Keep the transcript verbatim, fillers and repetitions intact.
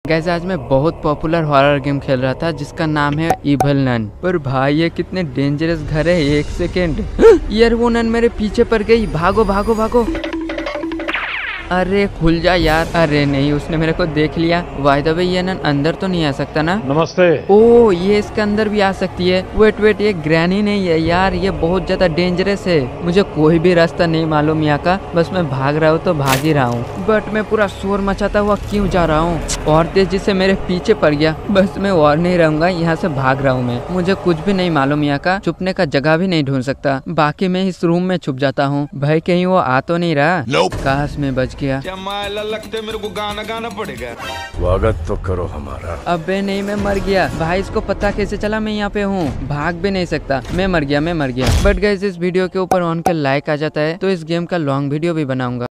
Guys आज मैं बहुत पॉपुलर हॉरर गेम खेल रहा था जिसका नाम है इविल नन। पर भाई ये कितने डेंजरस घर है। एक सेकेंड यार वो नन मेरे पीछे पड़ गई। भागो भागो भागो। अरे खुल जा यार। अरे नहीं उसने मेरे को देख लिया। बाय द वे ये नन अंदर तो नहीं आ सकता ना। नमस्ते। ओ ये इसके अंदर भी आ सकती है। वेट वेट ये ग्रैनी नहीं है यार, ये बहुत ज्यादा डेंजरस है। मुझे कोई भी रास्ता नहीं मालूम यहाँ का, बस मैं भाग रहा हूँ तो भाग ही रहा हूँ। बट मैं पूरा शोर मचाता हुआ क्यों जा रहा हूँ। और तेजी से मेरे पीछे पड़ गया। बस मैं और नहीं रहूंगा, यहाँ से भाग रहा हूँ मैं। मुझे कुछ भी नहीं मालूम यहाँ का, छुपने का जगह भी नहीं ढूंढ सकता। बाकी मैं इस रूम में छुप जाता हूँ। भाई कहीं वो आ तो नहीं रहा। nope. काश मैं बच गया। लगते मेरे को गाना गाना पड़ेगा। स्वागत तो करो हमारा। अबे नहीं मैं मर गया। भाई इसको पता कैसे चला मैं यहाँ पे हूँ। भाग भी नहीं सकता। मैं मर गया मैं मर गया। बट गाइस इस वीडियो के ऊपर ऑन के लाइक आ जाता है तो इस गेम का लॉन्ग वीडियो भी बनाऊंगा।